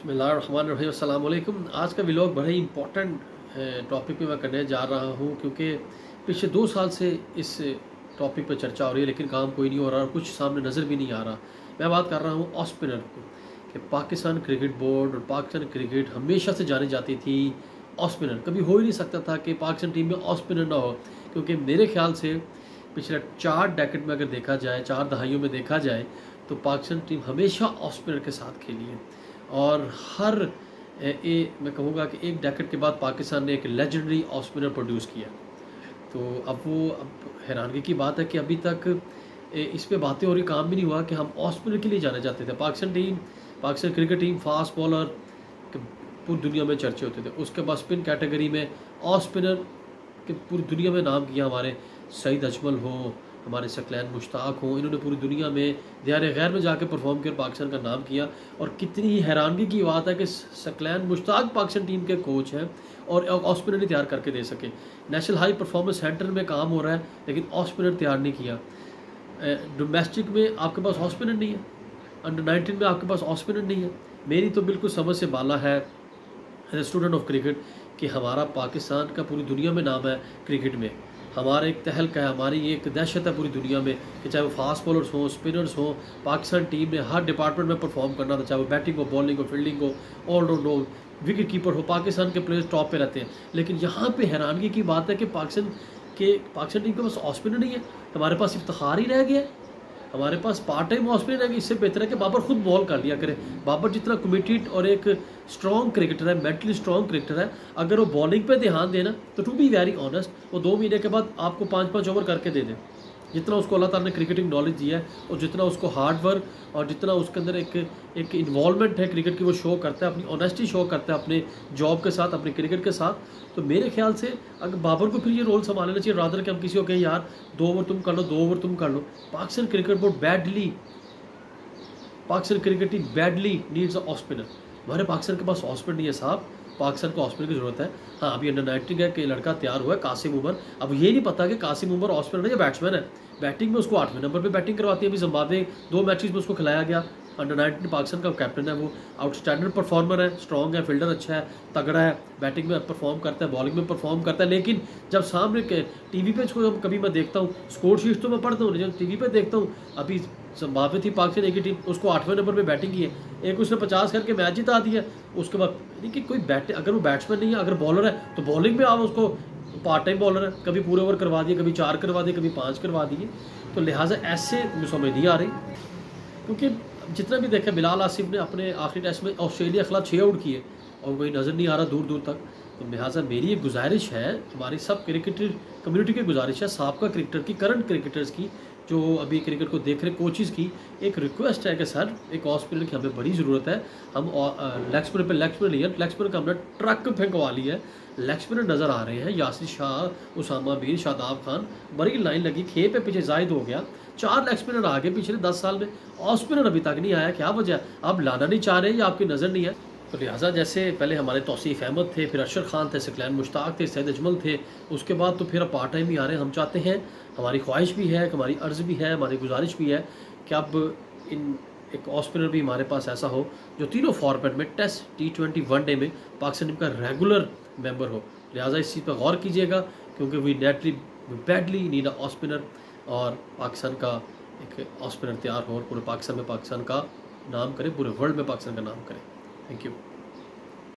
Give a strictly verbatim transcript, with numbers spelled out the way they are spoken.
बिस्मिल्लाहिर्रहमानिर्रहीम, अस्सलाम वालेकुम। आज का व्लॉग बड़ा ही इंपॉर्टेंट टॉपिक पे मैं करने जा रहा हूँ, क्योंकि पिछले दो साल से इस टॉपिक पर चर्चा हो रही है लेकिन काम कोई नहीं हो रहा और कुछ सामने नज़र भी नहीं आ रहा। मैं बात कर रहा हूँ ऑफ स्पिनर को, कि पाकिस्तान क्रिकेट बोर्ड और पाकिस्तान क्रिकेट हमेशा से जानी जाती थी ऑफ स्पिनर। कभी हो ही नहीं सकता था कि पाकिस्तान टीम में ऑफ स्पिनर ना हो, क्योंकि मेरे ख्याल से पिछले चार डेकेड में अगर देखा जाए, चार दहाइयों में देखा जाए, तो पाकिस्तान टीम हमेशा ऑफ स्पिनर के साथ खेली है। और हर ए, ए, मैं कहूँगा कि एक डेकेड के बाद पाकिस्तान ने एक लेजेंडरी ऑफ स्पिनर प्रोड्यूस किया। तो अब वो अब हैरानगी की बात है कि अभी तक ए, इस पे बातें हो रही, काम भी नहीं हुआ कि हम ऑफ स्पिनर के लिए जाने जाते थे। Pakistan team, Pakistan cricket team fast bowler पूरी दुनिया में चर्चे होते थे। उसके बाद स्पिन कैटेगरी में ऑफ स्पिनर के पूरी दुनिया में नाम किया। हमारे सईद अजमल हो, हमारे सकलैन मुश्ताक हों, इन्होंने पूरी दुनिया में दियार गैर में जाके परफॉर्म किया, पाकिस्तान का नाम किया। और कितनी ही हैरानगी की बात है कि सकलैन मुश्ताक पाकिस्तान टीम के कोच हैं और ऑफ स्पिनर नहीं तैयार करके दे सके। नेशनल हाई परफॉर्मेंस सेंटर में काम हो रहा है लेकिन ऑफ स्पिनर तैयार नहीं किया। डोमेस्टिक में आपके पास ऑफ स्पिनर नहीं है, अंडर नाइनटीन में आपके पास ऑफ स्पिनर नहीं है। मेरी तो बिल्कुल समझ से बाला है as a student of cricket कि हमारा पाकिस्तान का पूरी दुनिया में नाम है क्रिकेट में। हमारा एक तहलका है, हमारी एक दहशत है पूरी दुनिया में कि चाहे वो फास्ट बॉलर्स हों, स्पिनर्स हों, पाकिस्तान टीम ने हर डिपार्टमेंट में परफॉर्म करना था, चाहे वो बैटिंग हो, बॉलिंग हो, फील्डिंग हो, ऑलराउंड हो, विकेट कीपर हो। पाकिस्तान के प्लेयर्स टॉप पे रहते हैं। लेकिन यहाँ पे हैरानगी की बात है कि पाकिस्तान के पाकिस्तान टीम के पास ऑफ स्पिनर नहीं है, हमारे पास इफ्तिखार ही रह गया। हमारे पास पार्ट टाइम ऑफ स्पिनर है। इससे बेहतर है कि बाबर खुद बॉल कर लिया करे। बाबर जितना कमिटेड और एक स्ट्रॉन्ग क्रिकेटर है, मेंटली स्ट्रॉन्ग क्रिकेटर है, अगर वो बॉलिंग पे ध्यान देना तो टू बी वेरी ऑनेस्ट वो दो महीने के बाद आपको पाँच पाँच ओवर करके दे दे। जितना उसको अल्लाह ताला ने क्रिकेटिंग नॉलेज दिया है और जितना उसको हार्ड वर्क और जितना उसके अंदर एक एक इन्वॉल्वमेंट है क्रिकेट की, वो शो करता है, अपनी ऑनेस्टी शो करता है अपने जॉब के साथ, अपने क्रिकेट के साथ। तो मेरे ख्याल से अगर बाबर को फिर ये रोल संभालना चाहिए, रादर कि हम किसी को कहें यार दो ओवर तुम कर लो, दो ओवर तुम कर लो। Pakistan cricket board badly Pakistan cricket team badly needs off spinner. हमारे पाकिस्तान के पास ऑफ स्पिनर नहीं है साहब, पाकिस्तान को ऑफ स्पिनर की जरूरत है। हाँ, अभी अंडर नाइनटीन का एक लड़का तैयार हुआ है, कासिम उमर। अब ये नहीं पता कि कासिम उमर ऑफ स्पिनर है या बैट्समैन है। बैटिंग में उसको आठवें नंबर पे बैटिंग करवाती है। अभी जिम्बाब्वे दो मैचेस में उसको खिलाया गया। अंडर नाइनटीन पाकिस्तान का कैप्टन है, वो आउटस्टैंडर्ड परफॉर्मर है, स्ट्रॉन्ग है, फील्डर अच्छा है, तगड़ा है, बैटिंग में परफॉर्म करता है, बॉलिंग में परफॉर्म करता है। लेकिन जब सामने के टीवी पे इसको कभी मैं देखता हूँ, स्कोर शीट तो मैं पढ़ता हूँ, जब टीवी पे देखता हूँ, अभी जिम्बाब्वे थी पाकिस्तान एक ही टीम, उसको आठवें नंबर पे बैटिंग की है, एक उसने पचास करके मैच जिता दिया। उसके बाद देखिए कोई बैट अगर वो बैट्समैन नहीं है, अगर बॉलर है तो बॉलिंग में आप उसको पार्ट टाइम बॉलर है, कभी पूरे ओवर करवा दिए, कभी चार करवा दिए, कभी पाँच करवा दिए। तो लिहाजा ऐसे समझ नहीं आ रही, क्योंकि जितना भी देखा बिलाल आसिफ ने अपने आखिरी टेस्ट में ऑस्ट्रेलिया के खिलाफ छः आउट किए और कोई नज़र नहीं आ रहा दूर दूर तक। तो लिहाजा मेरी एक गुजारिश है, हमारी सब क्रिकेटर कम्युनिटी की गुजारिश है, साबका क्रिकेटर की, करंट क्रिकेटर्स की, जो अभी क्रिकेट को देख रहे कोचेज़ की एक रिक्वेस्ट है कि सर एक ऑफ स्पिनर की हमें बड़ी ज़रूरत है। हम लेग स्पिनर पर लेग स्पिनर नहीं है, लेग स्पिनर का हमने ट्रक फेंकवा ली है। लेग स्पिनर नज़र आ रहे हैं, यासिर शाह, उसामा बीर, शादाब खान, बड़ी लाइन लगी, खे पे पीछे जायद हो गया, चार लेग स्पिनर आ गए पिछले दस साल में, ऑफ स्पिनर अभी तक नहीं आया। क्या वजह? आप लाना नहीं चाह रहे या आपकी नज़र नहीं है? तो लिहाजा जैसे पहले हमारे तौसीफ अहमद थे, फिर अरशद खान थे, सकलैन मुश्ताक थे, सैयद अजमल थे, उसके बाद तो फिर अब पार्ट टाइम ही आ रहे हैं। हम चाहते हैं, हमारी ख्वाहिश भी है, हमारी अर्ज़ भी है, हमारी गुजारिश भी है कि अब इन एक ऑफ स्पिनर भी हमारे पास ऐसा हो जो तीनों फॉर्मेट में, टेस्ट, टी ट्वेंटी, वनडे में पाकिस्तान टीम का रेगुलर मेंबर हो। लिहाजा इस चीज़ पर गौर कीजिएगा, क्योंकि we neatly badly need off spinner और पाकिस्तान का एक ऑफ स्पिनर तैयार हो और पूरे पाकिस्तान में पाकिस्तान का नाम करे, पूरे वर्ल्ड में पाकिस्तान का नाम करे। Thank you.